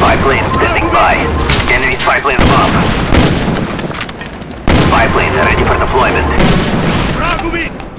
Spy plane standing by. Enemy spy plane above. Spy planes are ready for deployment.